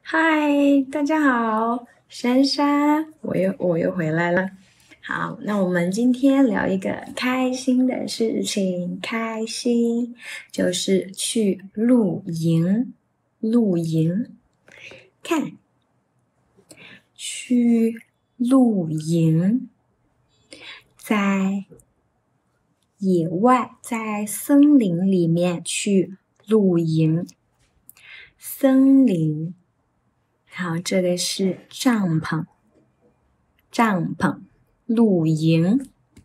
嗨，大家好，珊珊，我又回来了。好，那我们今天聊一个开心的事情，开心就是去露营。露营，看，去露营，在野外，在森林里面去露营。森林。好，这个是帐篷，露营，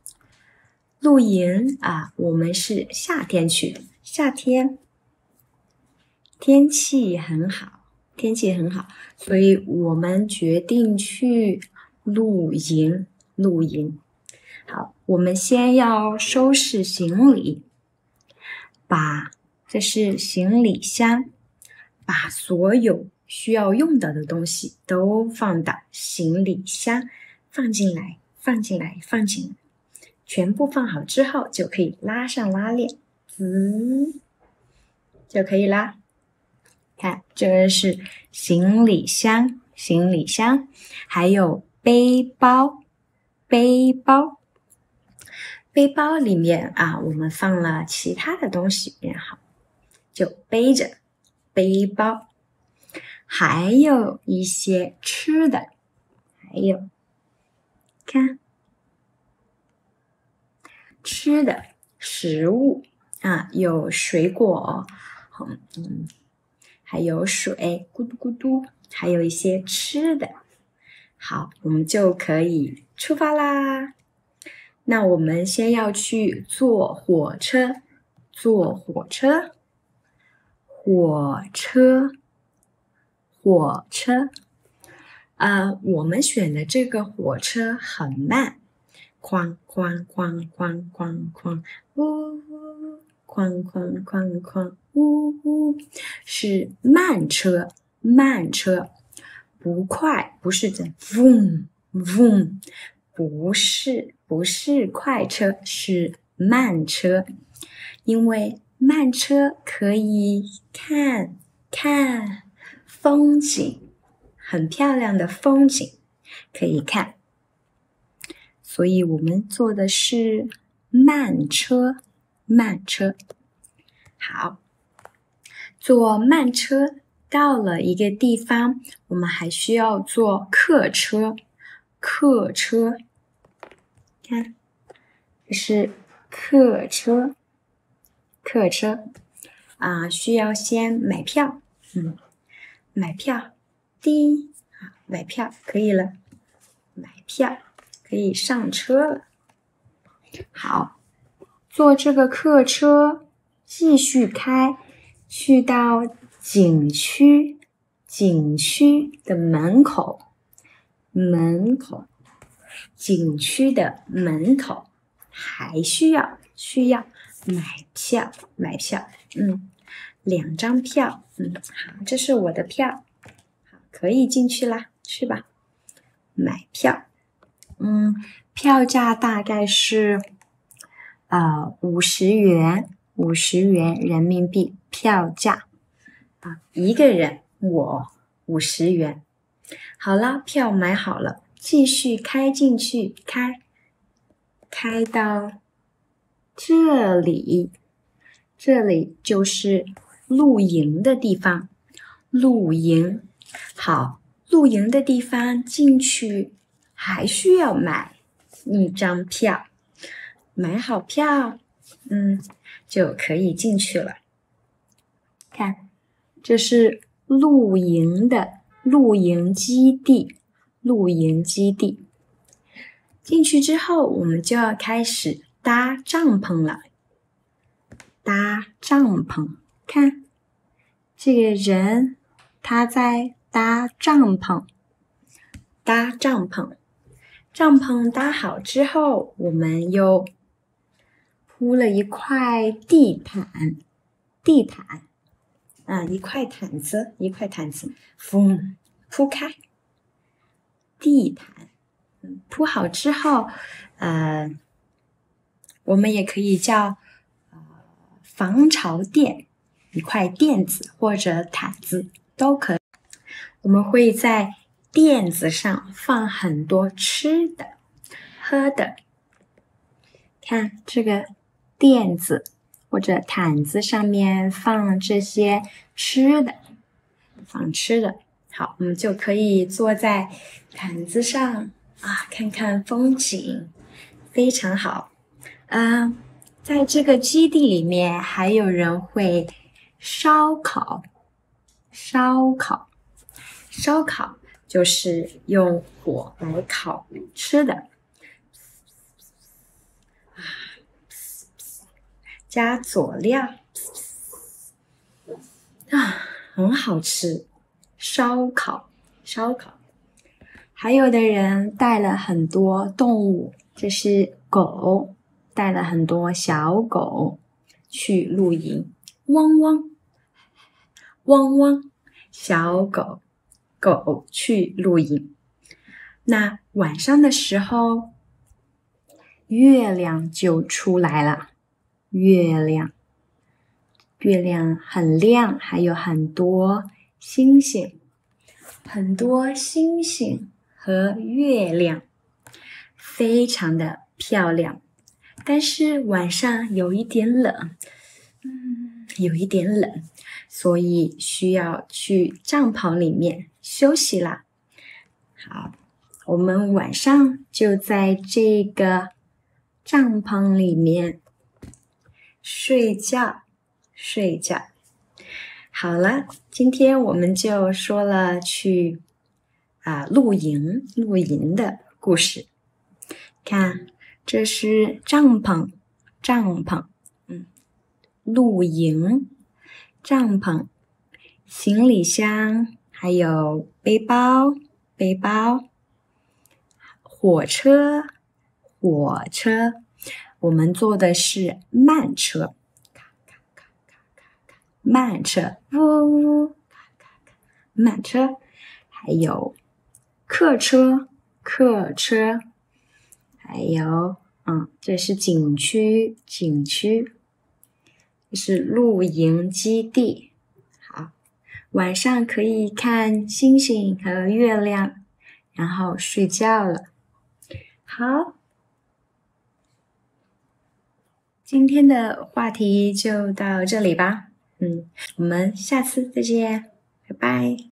啊，我们是夏天去的，夏天天气很好，所以我们决定去露营。好，我们先要收拾行李，这是行李箱，把所有需要用到的东西都放到行李箱，放进来，全部放好之后就可以拉上拉链，就可以啦。看，这是行李箱，还有背包里面啊，我们放了其他的东西，然后就背着背包，还有一些吃的，看吃的食物啊，有水果，还有水，咕嘟咕嘟，还有一些吃的。好，我们就可以出发啦。那我们先要去坐火车，我们选的这个火车很慢，哐哐哐哐哐哐，呜呜，哐哐哐哐，呜呜，是慢车，不快，不是的嗡嗡，不是快车，是慢车，因为慢车可以看风景，很漂亮的风景可以看，所以我们坐的是慢车。好，坐慢车到了一个地方，我们还需要坐客车，看，这是客车啊，需要先买票，买票可以了，买票可以上车了。好，坐这个客车继续开，去到景区的门口，景区的门口还需要买票，2张票，好，这是我的票，好，可以进去啦，去吧，买票，票价大概是50元人民币票价啊，一个人我50元。好了，票买好了，继续开进去，开到这里就是露营的地方。好，露营的地方进去还需要买1张票，买好票，就可以进去了。看，这是露营基地。进去之后，我们就要开始搭帐篷了。看，这个人他在搭帐篷。帐篷搭好之后，我们又铺了一块地毯，一块毯子，铺开地毯，铺好之后，我们也可以叫防潮垫，一块垫子或者毯子都可以。 我们会在垫子上放很多吃的、喝的。看这个垫子或者毯子上面放这些吃的，放吃的。好，我们就可以坐在毯子上啊，看看风景，非常好。在这个基地里面还有人会烧烤，烧烤就是用火来烤吃的，加佐料啊，很好吃。烧烤，还有的人带了很多动物，这是狗，带了很多小狗去露营，汪汪，汪汪，小狗去露营。那晚上的时候，月亮就出来了，月亮很亮，还有很多星星和月亮，非常的漂亮。但是晚上有一点冷，所以需要去帐篷里面休息啦。好，我们晚上就在这个帐篷里面睡觉。好了，今天我们就说了去露营的故事。看，这是帐篷，露营，帐篷，行李箱，还有背包，火车，我们坐的是慢车，慢车，呜，慢车，还有客车，还有这是景区，这是露营基地。好，晚上可以看星星和月亮，然后睡觉了。好，今天的话题就到这里吧。我们下次再见，拜拜。